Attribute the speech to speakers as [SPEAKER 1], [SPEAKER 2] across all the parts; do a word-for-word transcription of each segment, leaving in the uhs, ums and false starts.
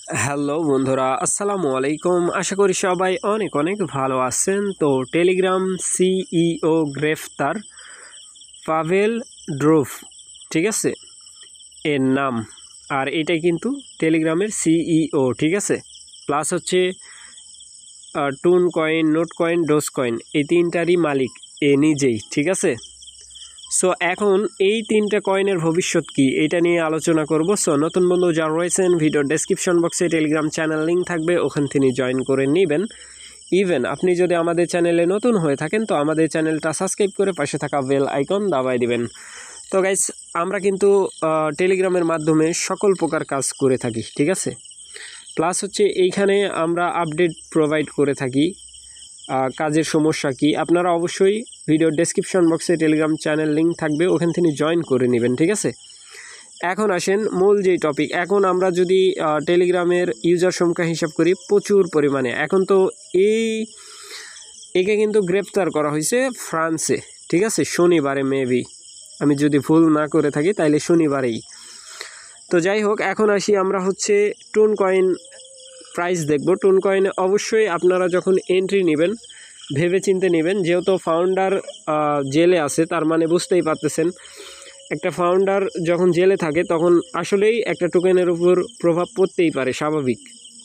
[SPEAKER 1] Hello বন্ধুরা, আসসালামু আলাইকুম। আশা করি সবাই অনেক অনেক ভালো আছেন। তো টেলিগ্রাম সিইও গ্রেফতার পাভেল ড্রোভ, ঠিক আছে এর নাম। আর এটাই কিন্তু টেলিগ্রামের সিইও, ঠিক আছে। প্লাস হচ্ছে Ton coin, Not coin, Doge coin, এই তিনটারই মালিক এ নিজেই, ঠিক আছে। সো এখন এই তিনটা কয়েনের ভবিষ্যৎ কি, এটা নিয়ে আলোচনা করব। সো নতুন বন্ধু যারা রয়েছেন, ভিডিওর ডেসক্রিপশন বক্সে টেলিগ্রাম চ্যানেল লিঙ্ক থাকবে, ওখান থেকে জয়েন করে নেবেন। ইভেন আপনি যদি আমাদের চ্যানেলে নতুন হয়ে থাকেন তো আমাদের চ্যানেলটা সাবস্ক্রাইব করে পাশে থাকা বেল আইকন দাবাই দিবেন। তো গাইস, আমরা কিন্তু টেলিগ্রামের মাধ্যমে সকল প্রকার কাজ করে থাকি, ঠিক আছে। প্লাস হচ্ছে এইখানে আমরা আপডেট প্রোভাইড করে থাকি। কাজের সমস্যা কি, আপনারা অবশ্যই ভিডিওর ডেসক্রিপশন বক্সে টেলিগ্রাম চ্যানেল লিঙ্ক থাকবে, ওখান থেকে জয়েন করে নেবেন, ঠিক আছে। এখন আসেন মূল যেই টপিক। এখন আমরা যদি টেলিগ্রামের ইউজার সংখ্যা হিসাব করি, প্রচুর পরিমাণে। এখন তো এই একে কিন্তু গ্রেপ্তার করা হয়েছে ফ্রান্সে, ঠিক আছে, শনিবারে মেবি, আমি যদি ভুল না করে থাকি তাইলে শনিবারেই। তো যাই হোক, এখন আসি আমরা হচ্ছে টুন কয়েন প্রাইস দেখব। টুন কয়েনে অবশ্যই আপনারা যখন এন্ট্রি নেবেন ভেবে চিন্তে নেবেন, যেহেতু ফাউন্ডার জেলে আছে, তার মানে বুঝতেই পারতেছেন একটা ফাউন্ডার যখন জেলে থাকে তখন আসলেই একটা টোকেনের উপর প্রভাব পড়তেই পারে, স্বাভাবিক,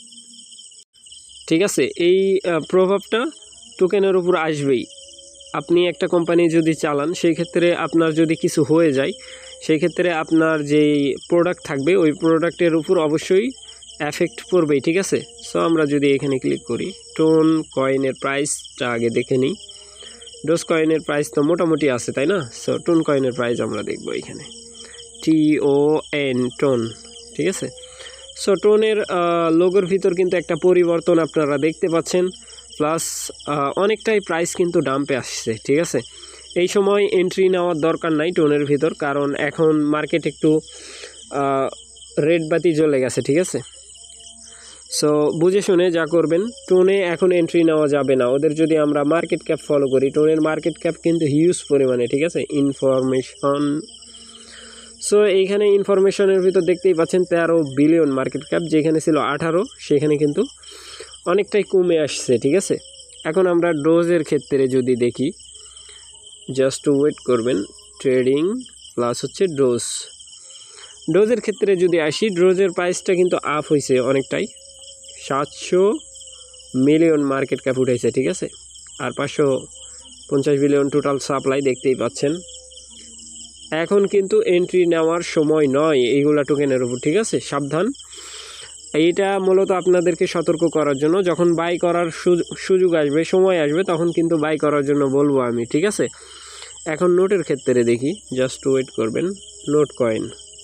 [SPEAKER 1] ঠিক আছে। এই প্রভাবটা টোকেনের উপর আসবেই। আপনি একটা কোম্পানি যদি চালান, সেই ক্ষেত্রে আপনার যদি কিছু হয়ে যায়, সেই ক্ষেত্রে আপনার যেই প্রোডাক্ট থাকবে ওই প্রোডাক্টের উপর অবশ্যই এফেক্ট পড়বেই, ঠিক আছে। সো আমরা যদি এখানে ক্লিক করি, টোন কয়েনের প্রাইসটা আগে দেখে নিই। ডোজ কয়েনের প্রাইস তো মোটামুটি আছে, তাই না। সো টোন কয়েনের প্রাইস আমরা দেখবো এখানে, টি ও এন, টোন, ঠিক আছে। সো টোনের লোগোর ভিতর কিন্তু একটা পরিবর্তন আপনারা দেখতে পাচ্ছেন। প্লাস অনেকটাই প্রাইস কিন্তু ডাম্পে আসছে, ঠিক আছে। এই সময় এন্ট্রি নেওয়ার দরকার নাই টোনের ভিতর, কারণ এখন মার্কেট একটু রেড বাতি জ্বলে গেছে, ঠিক আছে। সো বুঝে শুনে যা করবেন। টোনে এখন এন্ট্রি নেওয়া যাবে না, ওদের যদি আমরা মার্কেট ক্যাপ ফলো করি, টোনের মার্কেট ক্যাপ কিন্তু হিউজ পরিমাণে, ঠিক আছে। ইনফরমেশন, সো এইখানে ইনফরমেশনের ভিতর দেখতেই পাচ্ছেন তেরো বিলিয়ন মার্কেট ক্যাপ, যেখানে ছিল আঠারো, সেখানে কিন্তু অনেকটাই কমে আসছে, ঠিক আছে। এখন আমরা ডোজের ক্ষেত্রে যদি দেখি, জাস্ট ওয়েট করবেন, ট্রেডিং প্লাস হচ্ছে ডোজ। ডোজের ক্ষেত্রে যদি আসি, ডোজের প্রাইসটা কিন্তু আপ হয়েছে অনেকটাই, সাতশো মিলিয়ন মার্কেট ক্যাপ উঠেছে, ঠিক আছে। আর পাঁচশো পঞ্চাশ বিলিয়ন টোটাল সাপ্লাই দেখতেই পাচ্ছেন। এখন কিন্তু এন্ট্রি নেওয়ার সময় নয় এইগুলা টোকেনের উপর, ঠিক আছে, সাবধান। এইটা মূলত আপনাদেরকে সতর্ক করার জন্য, যখন বাই করার সুযোগ আসবে, সময় আসবে, তখন কিন্তু বাই করার জন্য বলবো আমি, ঠিক আছে। এখন নোটের ক্ষেত্রে দেখি, জাস্ট ওয়েট করবেন। নোট কয়েন,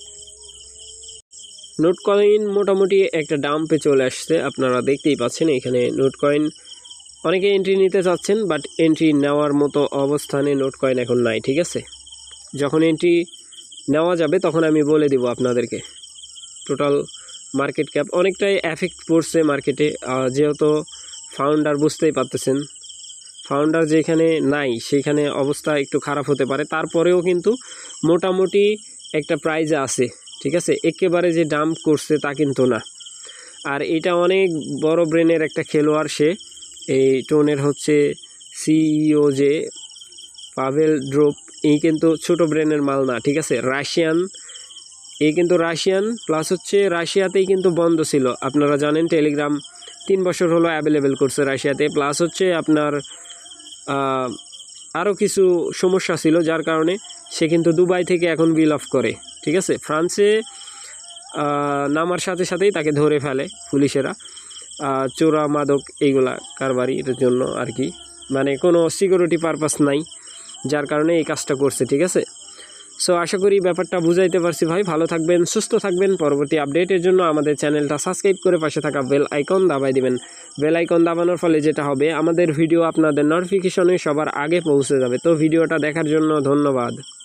[SPEAKER 1] নোট কয়েন মোটামুটি একটা ডাম্পে চলে আসছে, আপনারা দেখতেই পাচ্ছেন। এখানে নোট কয়েন অনেকে এন্ট্রি নিতে চাচ্ছেন, বাট এন্ট্রি নেওয়ার মতো অবস্থানে নোট কয়েন এখন নাই, ঠিক আছে। যখন এন্ট্রি নেওয়া যাবে তখন আমি বলে দিব আপনাদেরকে। টোটাল মার্কেট ক্যাপ অনেকটাই এফেক্ট পড়ছে মার্কেটে, যেহেতু ফাউন্ডার, বুঝতেই পারতেছেন ফাউন্ডার যেখানে নাই সেখানে অবস্থা একটু খারাপ হতে পারে। তারপরেও কিন্তু মোটামুটি একটা প্রাইজে আছে, ঠিক আছে। একেবারে যে ডাম্প করছে তা কিন্তু না। আর এটা অনেক বড় ব্রেনের একটা খেলোয়াড় সে, এই টোনের হচ্ছে সিইও যে পাভেল ড্রোভ, এই কিন্তু ছোট ব্রেনের মাল না, ঠিক আছে। রাশিয়ান, এই কিন্তু রাশিয়ান। প্লাস হচ্ছে রাশিয়াতেই কিন্তু বন্ধ ছিল, আপনারা জানেন। টেলিগ্রাম তিন বছর হলো অ্যাভেলেবেল করছে রাশিয়াতে। প্লাস হচ্ছে আপনার আরও কিছু সমস্যা ছিল, যার কারণে সে কিন্তু দুবাই থেকে এখন বিল অফ করে, ঠিক আছে। ফ্রান্সে নামার সাথে সাথেই তাকে ধরে ফেলে পুলিশেরা, চোরা মাদক এইগুলা কারবারির জন্য আর কি, মানে কোনো সিকিউরিটি পারপাস নাই, যার কারণে এই কাজটা করছে, ঠিক আছে। সো আশা করি ব্যাপারটা বুঝাইতে পারছি ভাই। ভালো থাকবেন, সুস্থ থাকবেন। পরবর্তী আপডেটের জন্য আমাদের চ্যানেলটা সাবস্ক্রাইব করে পাশে থাকা বেল আইকন দাবাই দিবেন। বেল আইকন দাবানোর ফলে যেটা হবে, আমাদের ভিডিও আপনাদের নোটিফিকেশনে সবার আগে পৌঁছে যাবে। তো ভিডিওটা দেখার জন্য ধন্যবাদ।